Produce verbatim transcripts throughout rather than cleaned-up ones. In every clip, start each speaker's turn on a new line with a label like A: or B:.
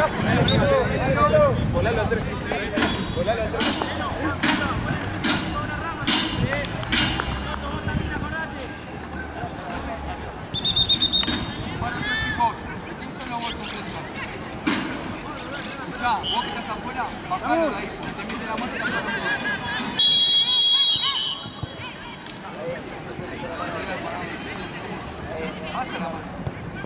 A: Volalo a tres. Volalo a tres. Escuchá, vos que estás afuera, bajalo de ahí, porque te mete la mano y te afuera todo. Pasa la mano.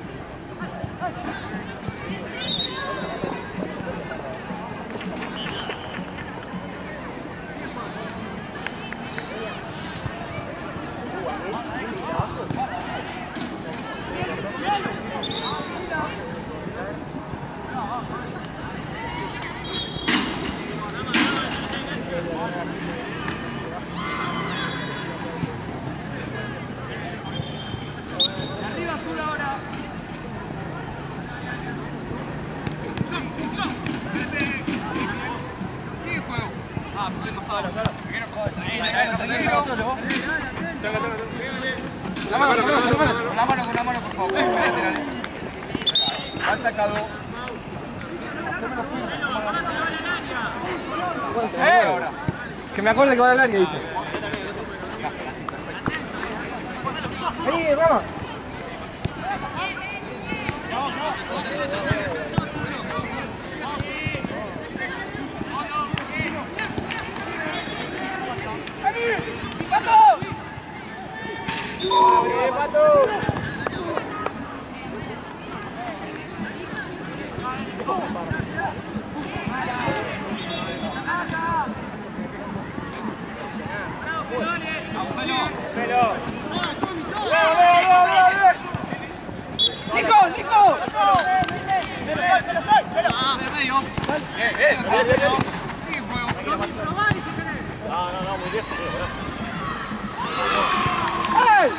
A: La mano, con la mano, con la mano, por favor. Ha sacado. ¿Eh? Ahora.
B: Que me acuerde que va al área, dice. Vení, vamos.
A: ¡Nico! ¡Nico!
C: No, no, no, muy bien.
A: ¡Ey!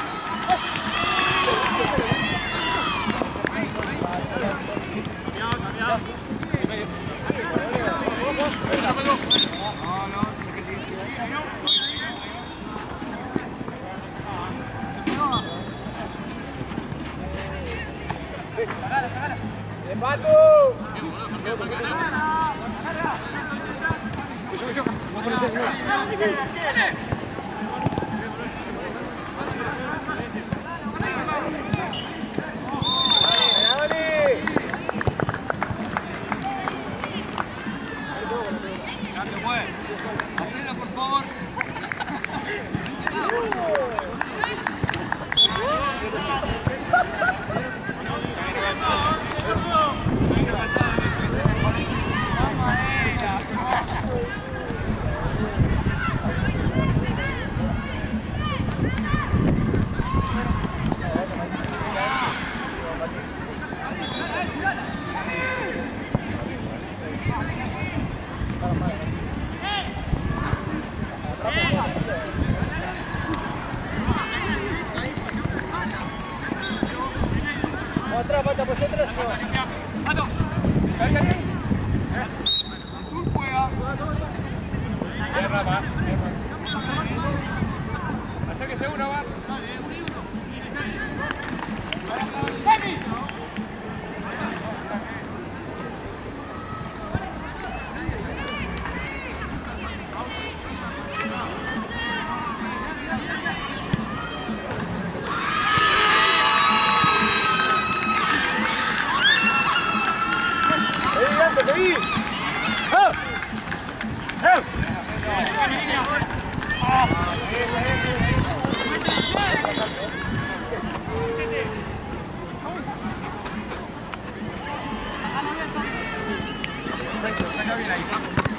A: ¡De pato!
D: Hacelo, por favor.
A: Atrás, pata, pues atrás.
D: ¡Pato!
A: Carga bien.
D: Azul juega.
A: Bien, Rafa. Hasta que se una va. ¡Ahí! ¡Oh! ¡Oh!
D: Saca bien ahí.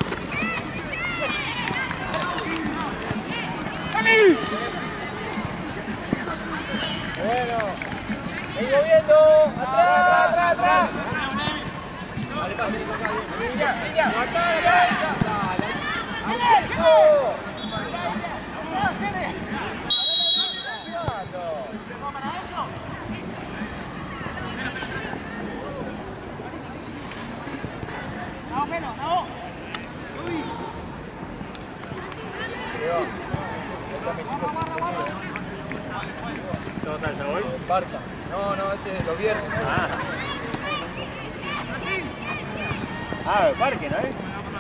A: Bueno, vengo viendo. Atrás, atrás, atrás. Dale, pase, venga, venga. Acá, acá. Dale. ¡Eso!
B: Barca.
A: No, no, ese es los viernes.
B: Ah.
C: Ah, el parque, ¿no? Sí,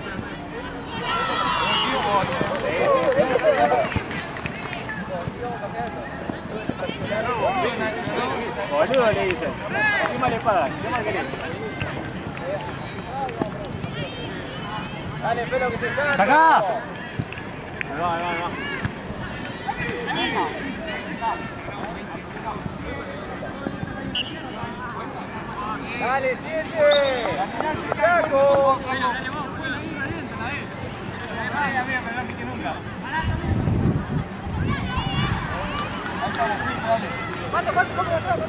C: boludo le dicen. ¿Qué más le pagan? ¿Qué más querés?
B: Dale, pelo que te salga.
E: ¡Sacá!
C: Ahí va, ahí va, ahí va.
B: Dale, siete. Saco. ¿Cuánto, cuánto, cuánto, cuánto?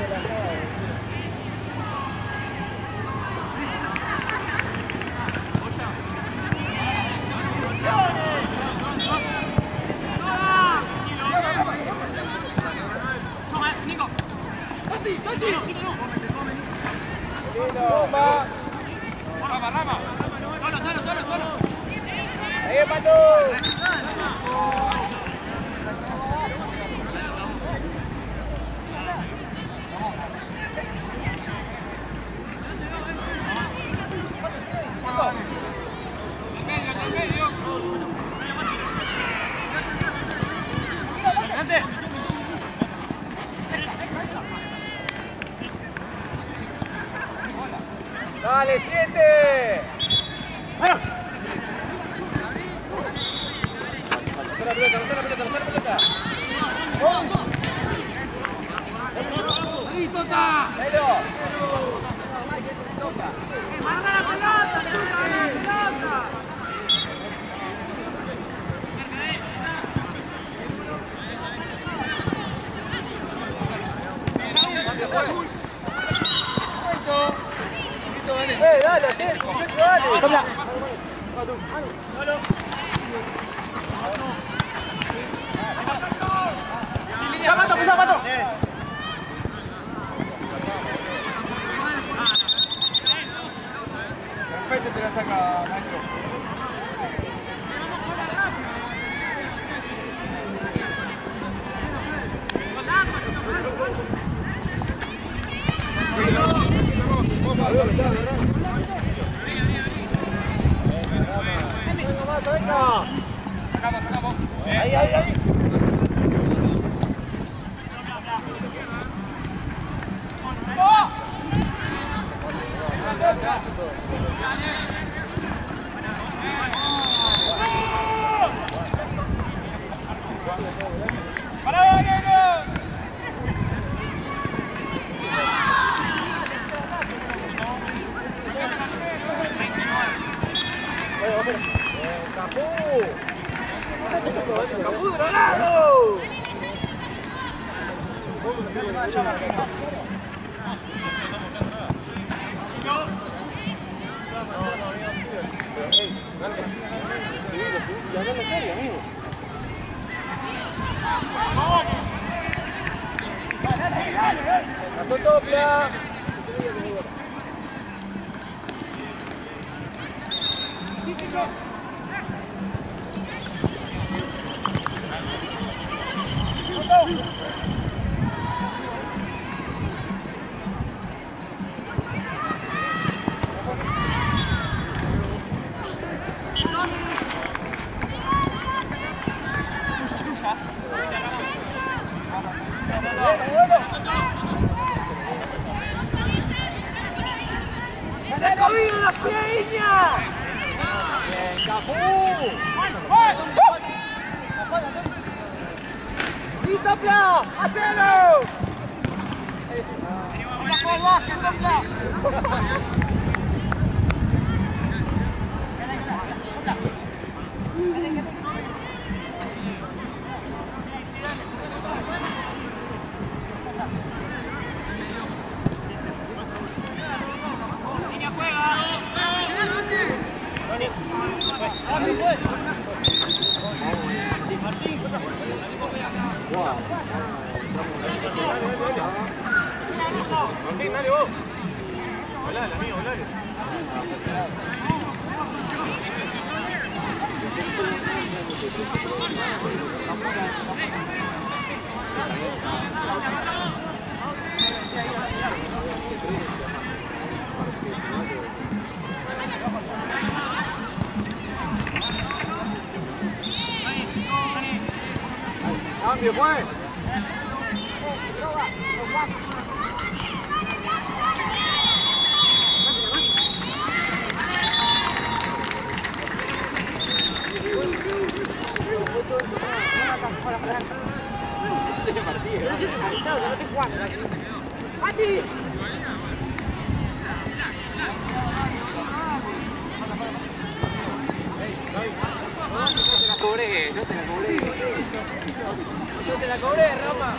D: Nico.
B: ¡Santi, Santi!
D: Rama, Rama. Solo, solo, solo, solo.
B: ¡Ahí, Pato!
D: Del medio, del medio.
B: ¡Dale, siete! ¡Lanza la pelota, lanza la pelota, lanza la pelota!
D: ¡Ahí, Tota!
B: ¡Pero!
D: ¡Pasa la pelota! ¡Pasa la pelota!
B: ¡Eh, dale, atento, muchacho, dale!
C: ¡Toma!
B: ¡Ya, Pato, pisa, Pato!
A: Perfecto, te la saca, maestro. Sacamos, sacamos.
B: ¡Ahí, ahí, ahí!
D: ¡Para, Diego!
B: ¡Capú, Granado! ¡Topla! ¡Se ha comido la piña! ¡Bien, Cafú! ¡Sí, Topla! ¡Hacelo!
D: ¡Vamos por baje, Topla! Niña juega.
C: Martín, dale vos. Volá, la mía, volá.
B: Fácil, pues.
A: Cobré, yo te la cobré.
B: Yo te la cobré, Rama.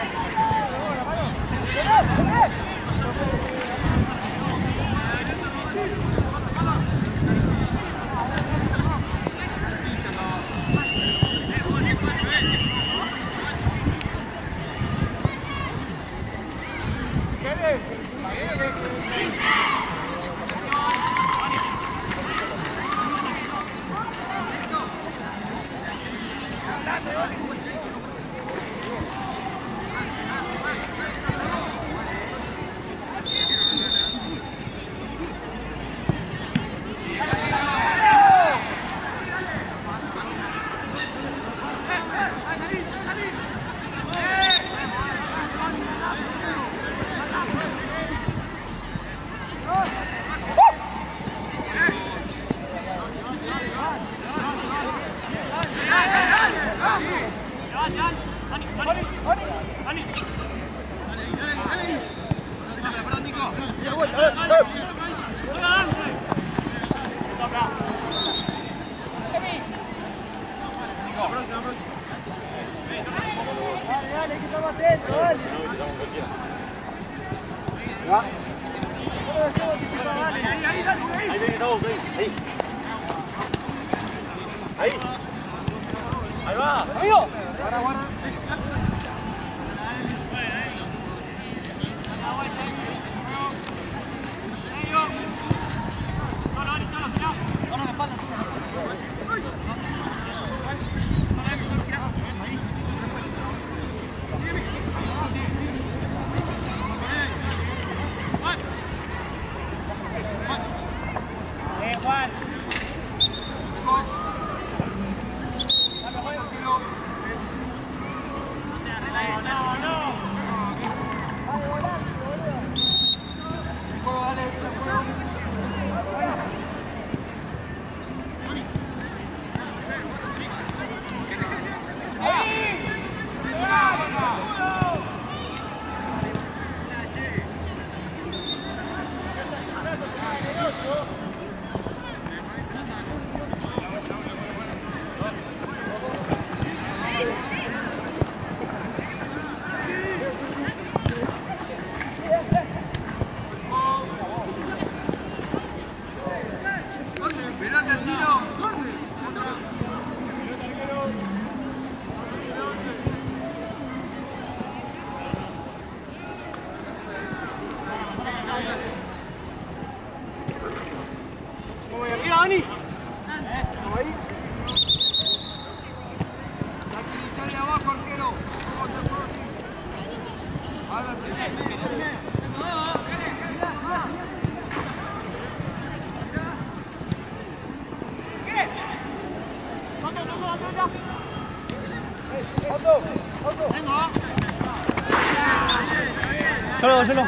C: Solo, solo.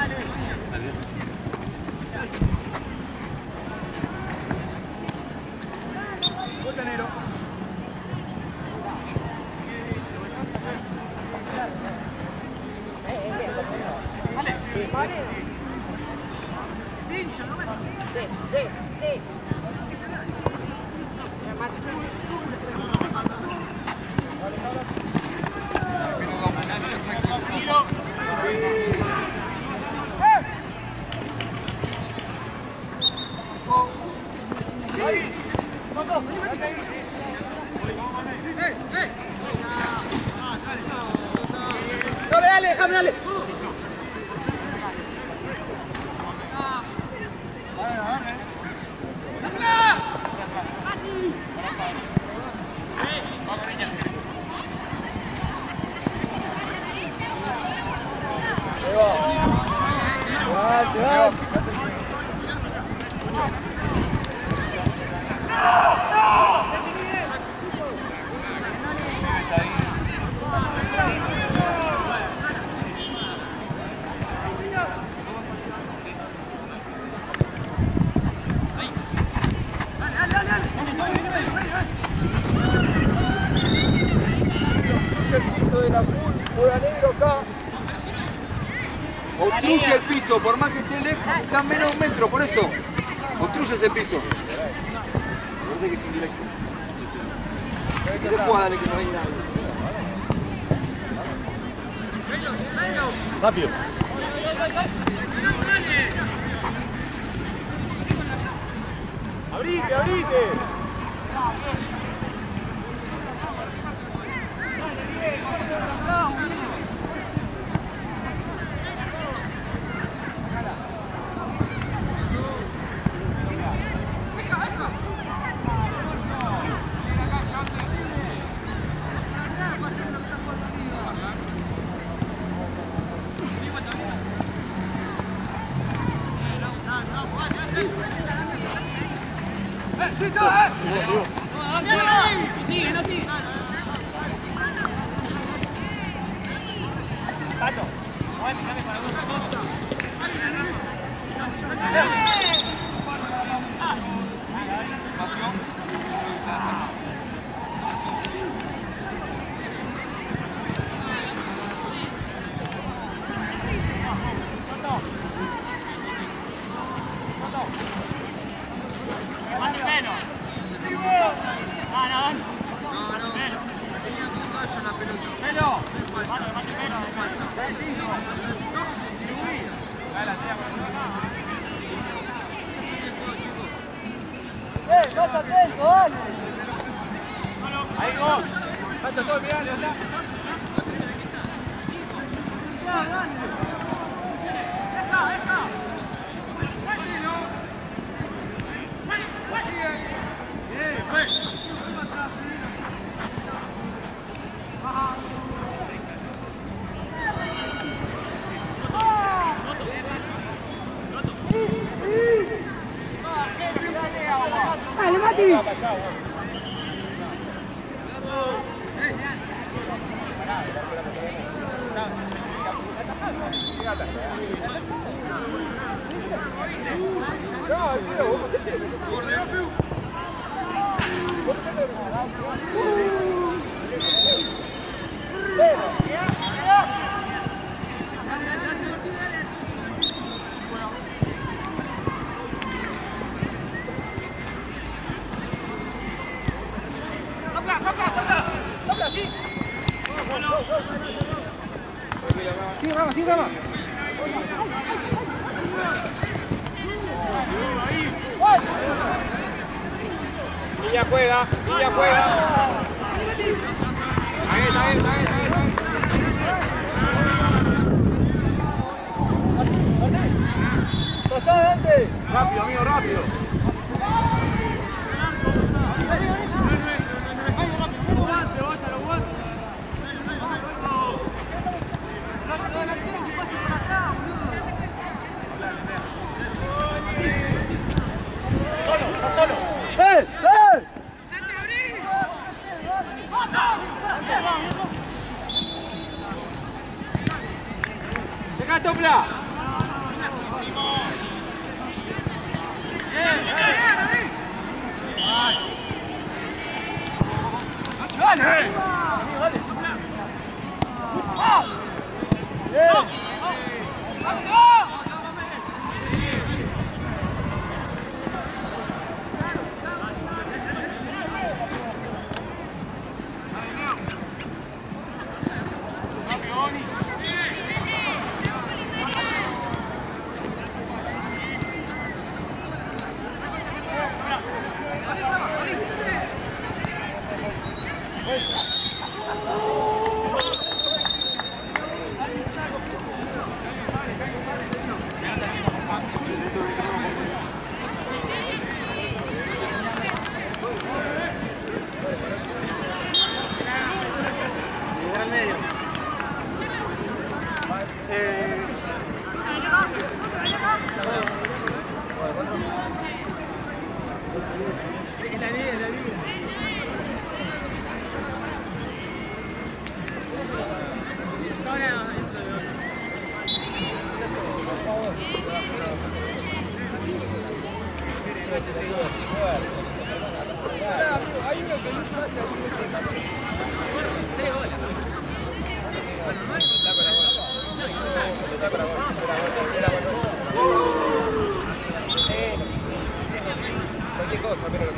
A: obstruye el piso, por más que esté lejos, está a menos de un metro, por eso. Obstruye ese piso. Fíjate que es indirecto. ¿Qué jugada, dale, que no hay nadie?
C: Rápido. Abrite, abrite.
B: Sí, Rama, sí, Rama.
C: Villa juega, Villa juega. Ahí está, ahí está, ahí está, ahí está.
B: Pasá adelante.
C: Rápido, amigo, rápido.
B: ¡Eh! ¡Eh!
C: ¡Deja Topla!
B: Hay uno que no pasa ahí.
A: Cualquier cosa, pero...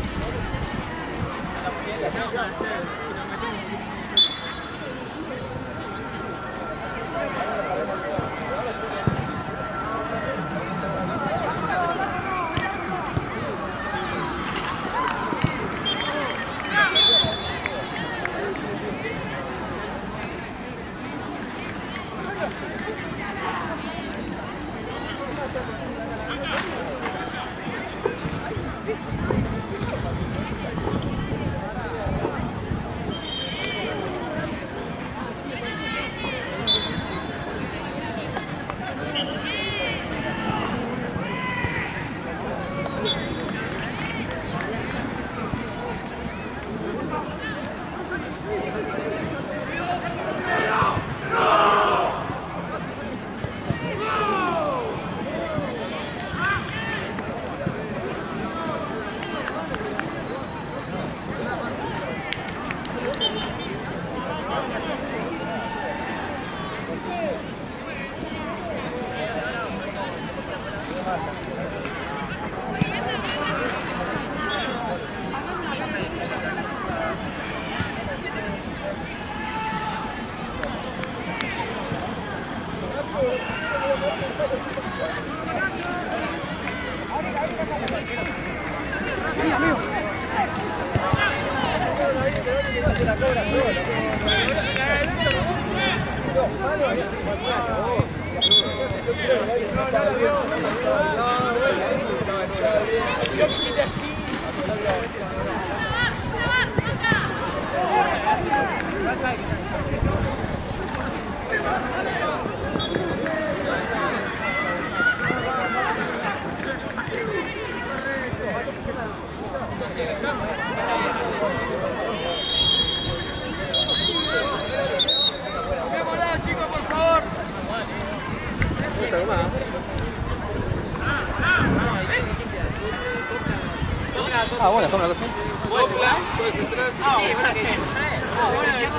E: Ah, bueno, dejame la cosa.
A: ¿Puedes entrar? ¿Puedes entrar?
B: Sí, bueno, que Ah, bueno, ya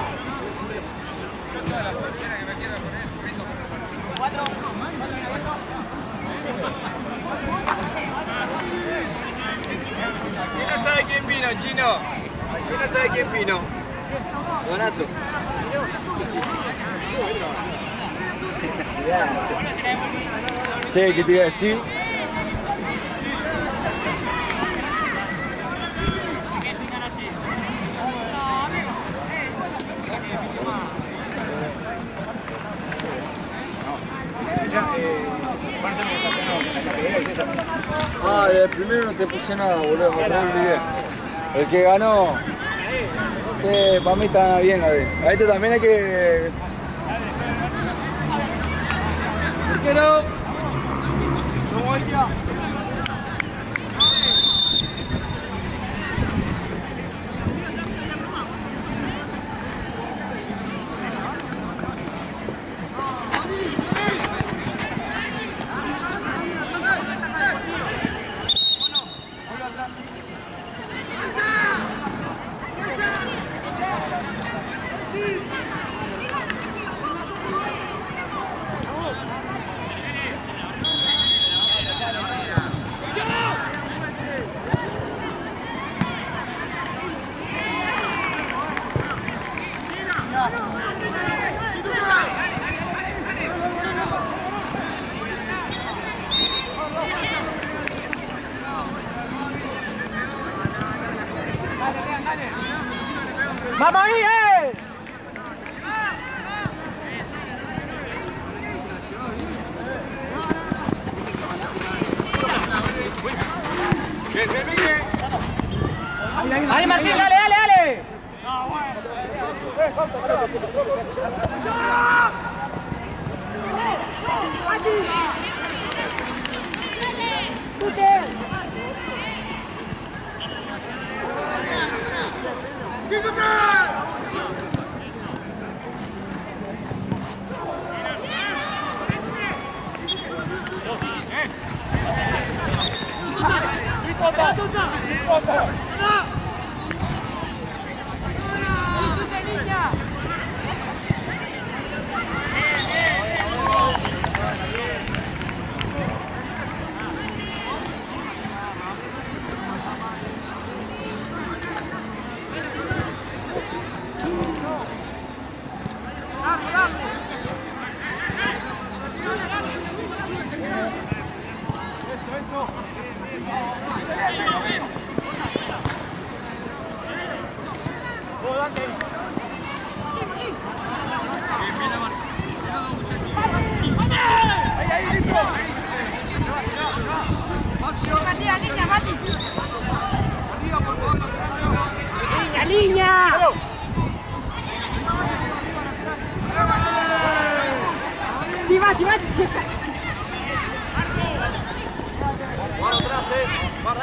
B: Cuatro.
A: ¿Quién no sabe quién vino, Chino? ¿Quién no sabe quién vino? Donato.
E: Che, ¿qué te iba a decir? Ah, el primero no te puse nada, boludo, me olvidé. El que ganó. Sí, para mí está bien, a ver. A este también hay que. ¿Por qué no?
B: ¡Vamos ahí, eh! ¡Ahí, Martín, dale, dale, dale!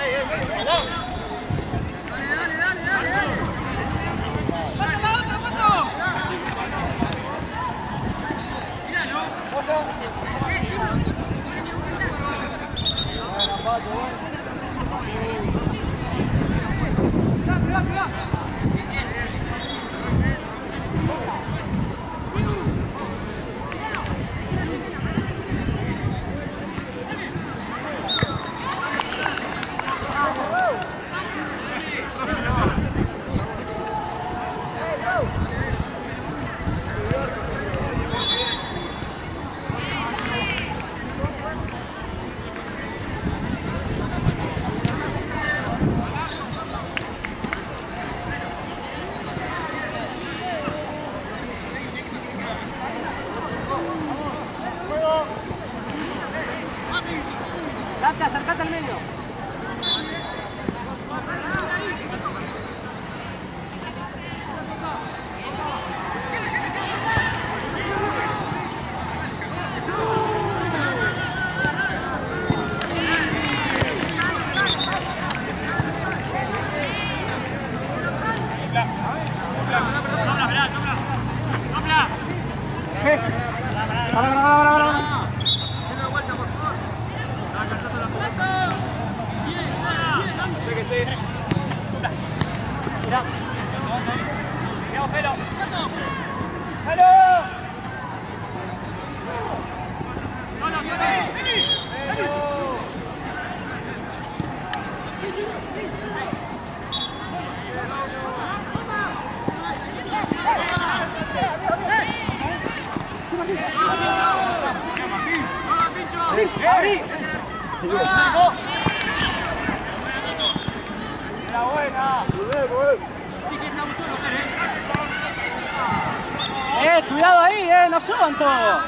B: Date, acercate al medio.
C: Mira. Mira, Felo.
B: ¡Halo!
D: ¡Solo, viene!
B: Eh, cuidado ahí, eh, no suban todos.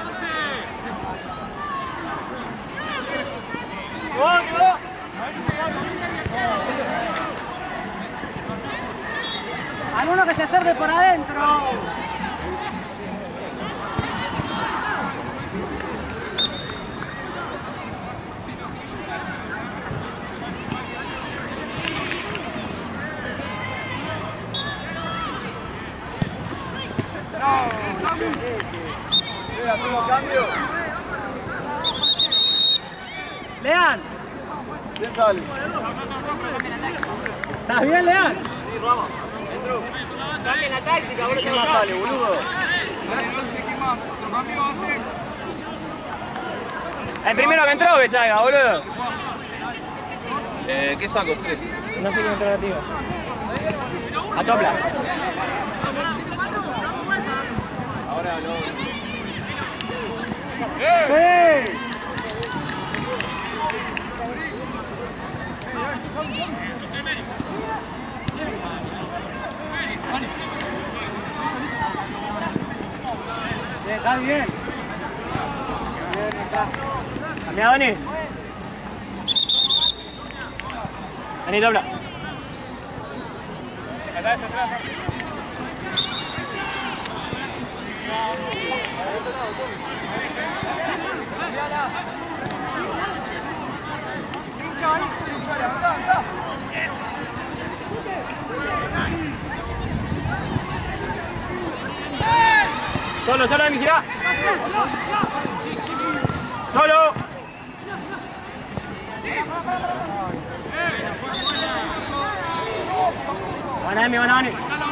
B: Alguno que se acerque por adentro. Lean.
E: ¿Quién sale?
B: ¿Estás bien, Lean?
E: Sí, Rama. Entro.
C: Cambia la táctica, boludo.
E: ¿Quién más sale, boludo?
A: Sale el once, ¿quién más? Otro cambio va a ser.
C: El primero que entró que salga, boludo.
A: Eh, ¿qué saco, Fred?
C: No sé quién entró contigo. A Topla.
A: Ahora no.
B: ¡Eh! Está bien.
C: Cambia, Dani. Dani, Topla. Solo, solo, Dani, girá. Solo. Buena, Dani, buena, Dani.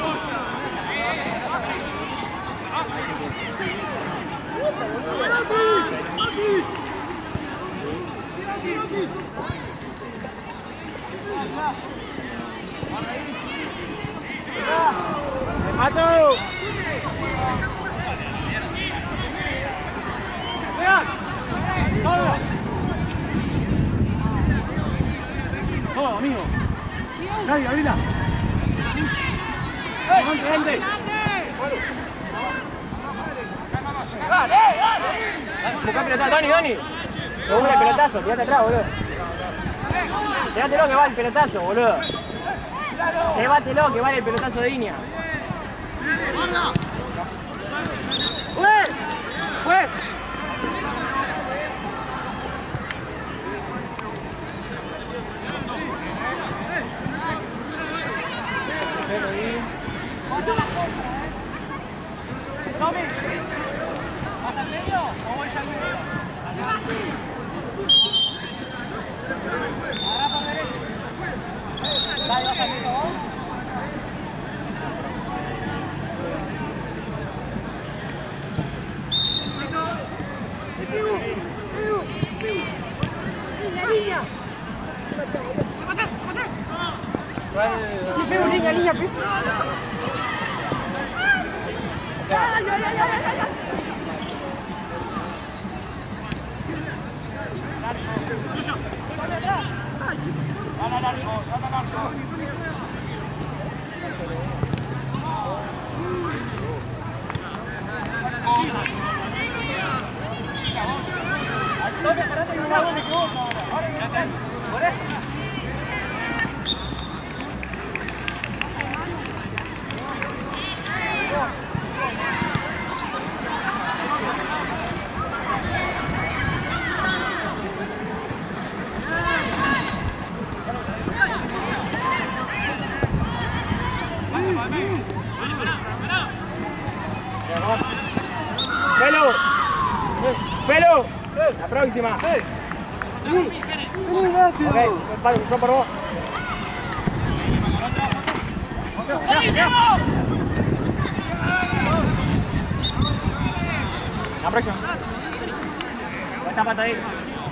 C: ¡Mato!
B: ¡Todo! ¡Todo, amigo! ¡Dale, abrila! ¡Vente, vente!
C: Buscá pelotazo, Dani, Dani. Te busca el pelotazo, quédate atrás, boludo. Llévatelo que va el pelotazo, boludo. Llévatelo que vale el pelotazo de línea.
B: ¡Fue! ¡Fue!
C: Línea, línea, Pelo, Pelo, la próxima. Ok, son por vos. La próxima. Esta pata ahí.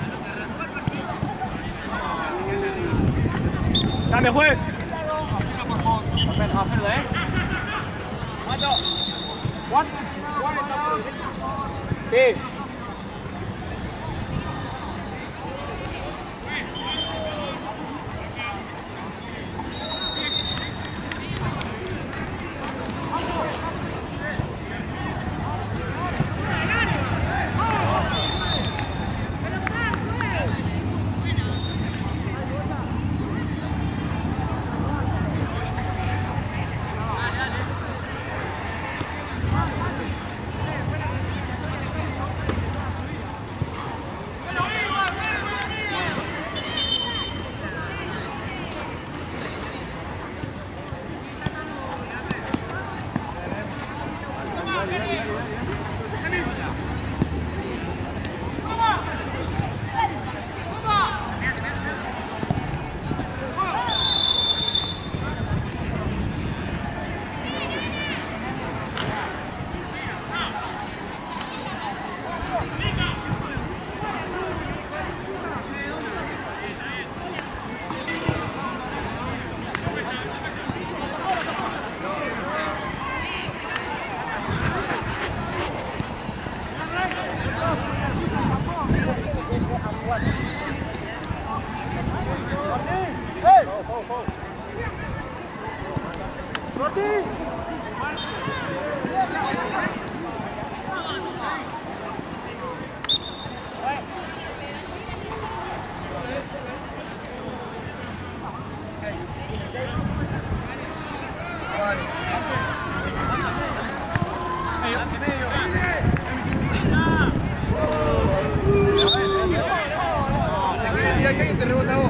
C: Cambio, juez. Perfecto, hacerlo, eh. ¿Cuánto? ¿Cuánto? Sí.
A: Te rebota vos.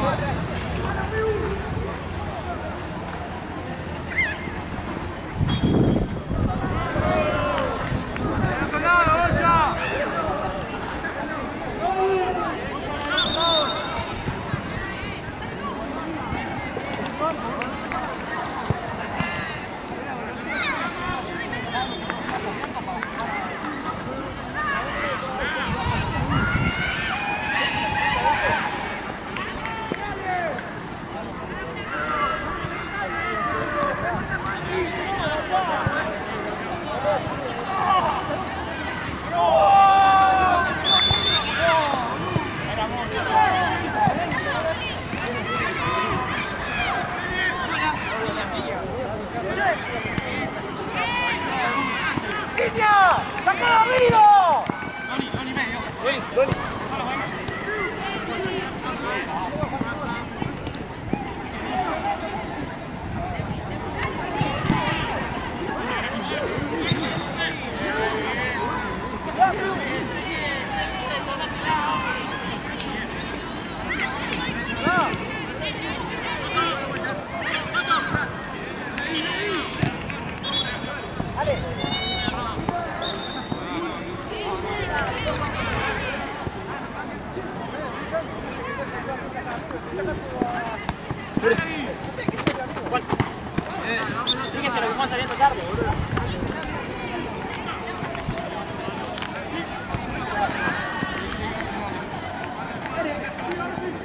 A: Fíjense lo que están saliendo tarde, boludo.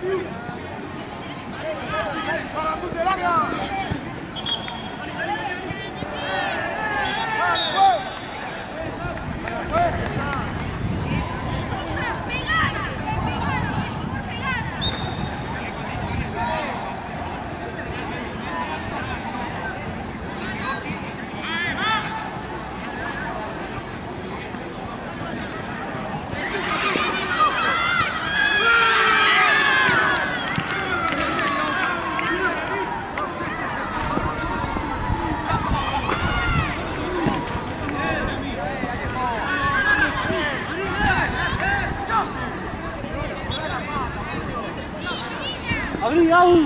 C: Obrigado.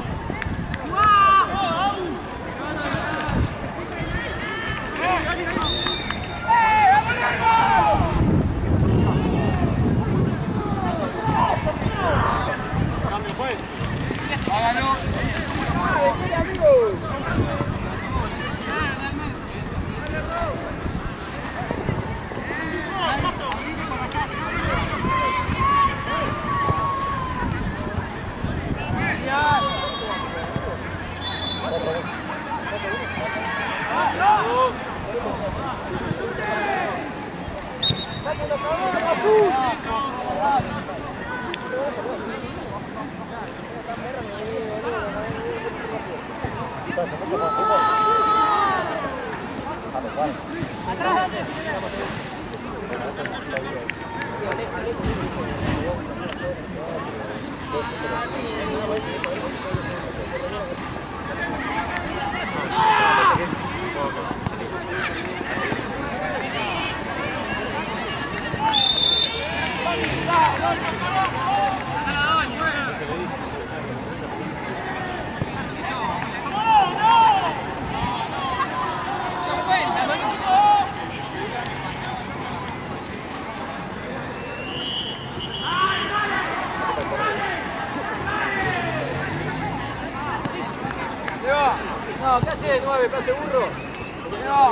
A: No, ¿qué haces? nueve, pase burro. No.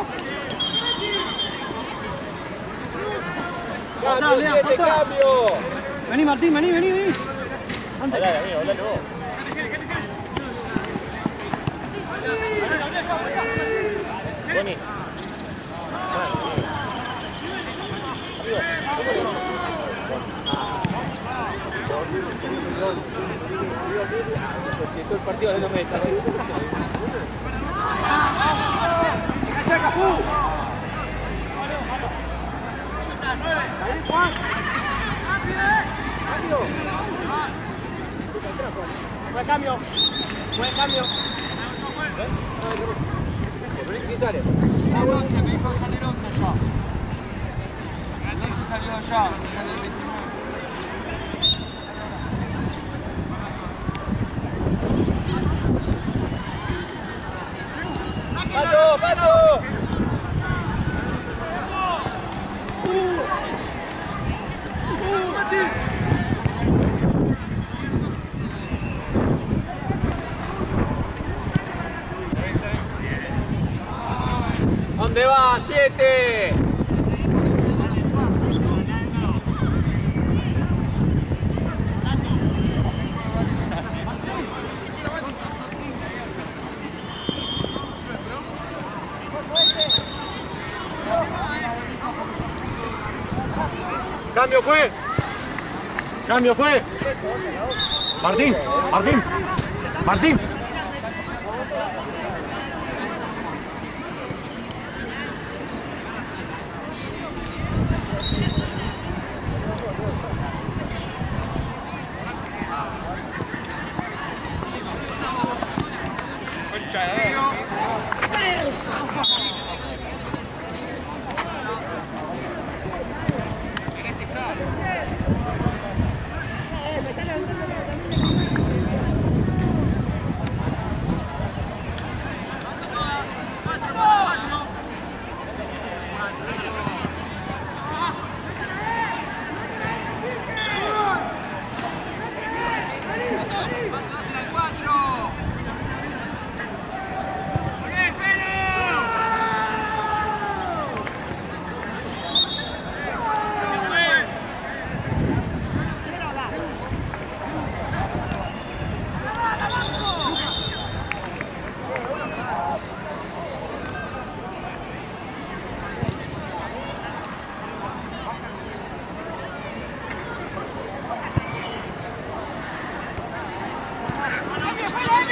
A: Cambio, siete, cambio.
C: Vení, Martín, vení, vení, vení.
B: Antes. Dale, amigo, dale vos. Vení.
A: Todo el partido de los metas.
C: Buen cambio. Buen cambio.
A: ¿Qué sale? Ah, bueno, me dijo salir once ya. once salió ya, salió el veintinueve. ¡Pato, pato! ¿Dónde va? ¡Siete!
B: Cambio fue. Cambio fue. Martín, Martín, Martín.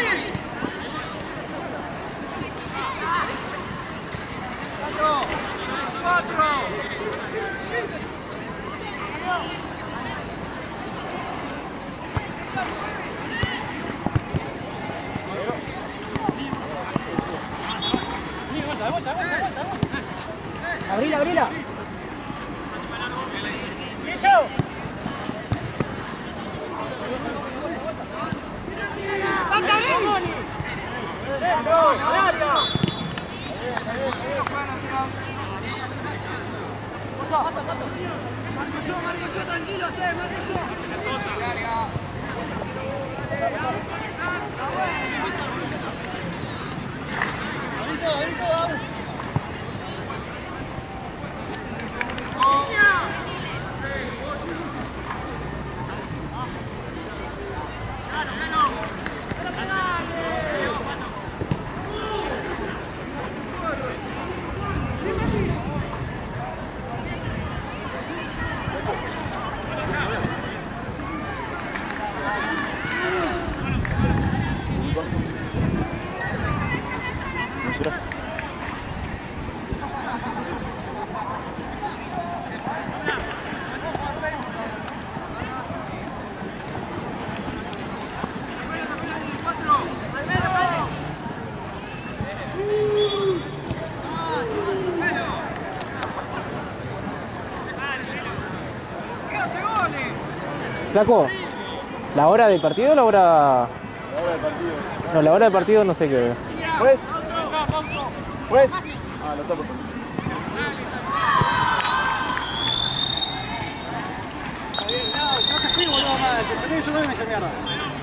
C: Abrila, abrila. ¡Bicho! ¡Anda bien! ¡Centro! ¡Al área!
B: Marco yo, marco yo, tranquilo, sé, marco yo. Abrito, abrito, vamos.
C: Flaco, ¿la hora del partido o la hora...?
E: La hora del partido.
C: No, la hora del partido no sé qué.
E: ¿Juez? ¿Juez? Ah, lo toco.
B: No te fui, boludo, más. Te choqué y yo también me hice mierda.